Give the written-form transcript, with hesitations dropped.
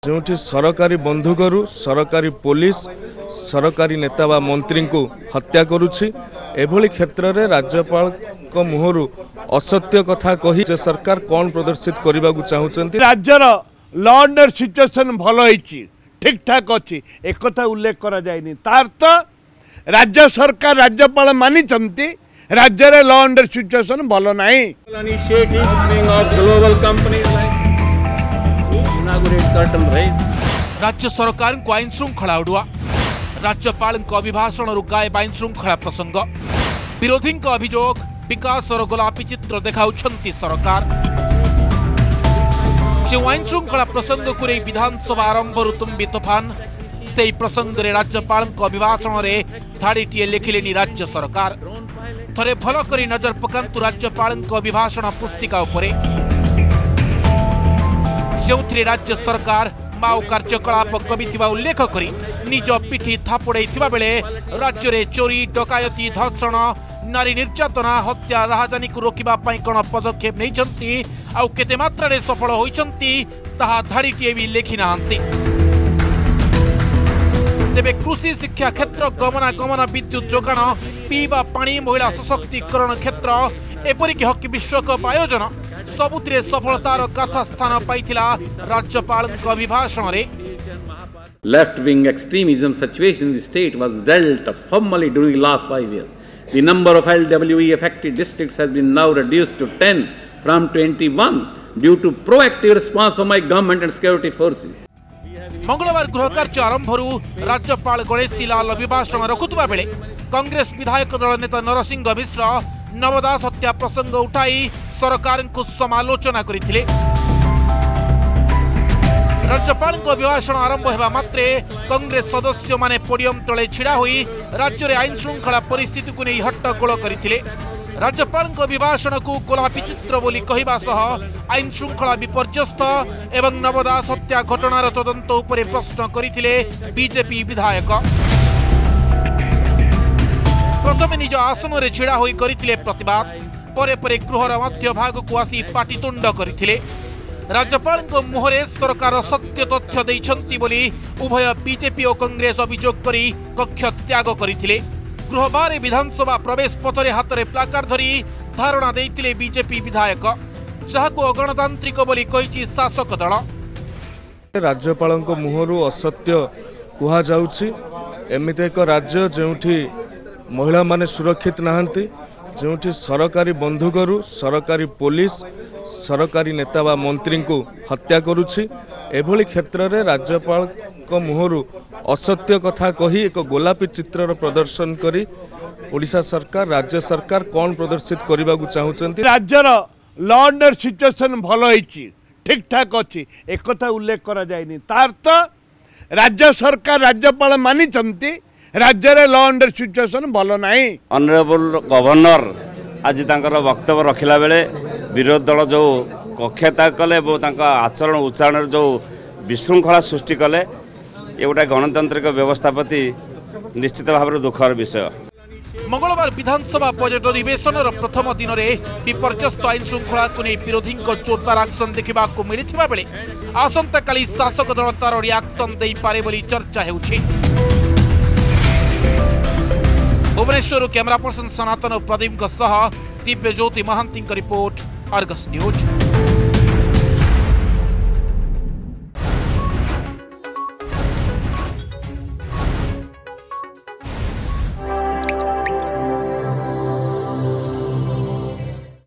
जो सरकारी बंधुकरू सरकारी पुलिस सरकारी नेता व मंत्री को हत्या करुछि एभली क्षेत्र में राज्यपाल को मुहरु असत्य कथा कही जे सरकार कौन प्रदर्शित करने को चाहते। राज्यर लॉ एंड सिचुएशन भल होइछि ठीक ठाक अच्छी एक कथा उल्लेख करा जायनि तार तो राज्य सरकार राज्यपाल मानी राज्य रे लॉ एंड सिचुएशन भल नाही। राज्य सरकार को आईन श्रृंखला उड़ुआ राज्यपाल अभिभाषण गायब आईन श्रृंखला प्रसंग विरोधी अभियोग विकास गोलापी चित्र देखाउछंती सरकार जो आईन श्रृंखला प्रसंग को विधानसभा आरंभ तुम्बी तोफान से प्रसंग रे राज्यपाल अभिभाषण रे धाड़ीटीए लिखिले राज्य सरकार थरे भल करी नजर पकांतु राज्यपाल अभिभाषण पुस्तिका उपरे जो राज्य सरकार माओ कार्यकलाप कमिथिबा उल्लेख करी निज पिठी थापड़े बेले राज्य में चोरी डकायती धर्षण नारी निर्यातना हत्या राहजानी को रोकवा कौन पदक्षेप नहीं आउ केते मात्रा रे सफल होइछंती ताहा धाड़ीटीए भी लेखि नाहंती। तेबे कृषि शिक्षा क्षेत्र गमनागमन विद्युत जोगाण पीवा पानी महिला सशक्तिकरण क्षेत्र एपरिक हॉकी विश्वकप आयोजन सबुतिरे सफलतार गाथा स्थान पाइथिला राज्यपाल अभिभाषण रे। Left wing extremism situation in the state was dealt firmly during the last 5 years. The number of LWE affected districts has been now reduced to 10 from 21 due to proactive response of my government and security forces. मंगलवार गृह कार्य आरंभ राज्यपाल गणेशी लाल अभिभाषण रखुवा बेले कांग्रेस विधायक दल नेता नरसिंह मिश्र नवदास हत्या प्रसंग उठाई सरकार को समालोचना करथिले। राज्यपाल अभिभाषण आरंभ होगा मात्रे कांग्रेस सदस्य माने पोडियम तले छिड़ा हुई राज्य में आईन श्रृंखला परिस्थिति को नहीं हट्टगोल करथिले। राज्यपाल अभिभाषण को गोलापी चित्र बोली कहवा सह आईन श्रृंखला विपर्यस्त एवं नवदास हत्या घटनार तदंत उपरे प्रश्न करथिले बीजेपी विधायक। प्रथमे निज आसन में छिड़ा होई करथिले प्रतिवाद परे परे गृहर मध्य भाग को आसी पाटितुंड करथिले। राज्यपाल मुहरे सरकार सत्य तथ्य दैछंती बोली उभय बीजेपी और कांग्रेस अभियोग करी कक्ष त्याग करथिले। गृह बारे विधानसभा प्रवेश पथरे हाथ में प्लाकार्ड धरी धारणा देइतिले बीजेपी विधायक जहाको अगणतांत्रिक बोली कहिछि शासक दल। राज्यपाल मुहरु असत्य कुहा जाउछि एमिते एक राज्य जोठी महिला माने सुरक्षित नाहंती जोठी सरकारी बंधुकरू सरकारी पुलिस सरकारी नेता व मंत्री को हत्या करुछि एभली क्षेत्र में राज्यपाल मुहरु असत्य कथा कही एक गोलापी चित्र प्रदर्शन करी ओडिशा सरकार राज्य सरकार कौन प्रदर्शित करने को चाहते। राज्यर लॉ एंड सिचुएशन भल होइछि ठीक ठाक अच्छी एक कथा उल्लेख करा जायनि तार तो राज्य सरकार राज्यपाल मानी राज्य रे लॉ एंड सिचुएशन भल नाही। ऑनरेबल गवर्नर आज तांकर वक्तव्य रखिला बेले विरोधी दल जो कक्षता कले आचरण उच्चारण जो विशृंखला सृष्टि कले ये गोटे गणतांत्रिक व्यवस्था प्रति निश्चित भाव दुखर विषय। मंगलवार विधानसभा बजेट अधिवेशन प्रथम दिन में विपर्यस्त आईन श्रृंखला को नहीं विरोधी जोरदार एक्शन देखा मिलता बेले आसंता काली शासक दल तार रिएक्शन दे पारे बोली चर्चा हेउछि। Bhubaneswar camera person Sanatan Pradeep Divya Jyoti Mahanti report Argus news.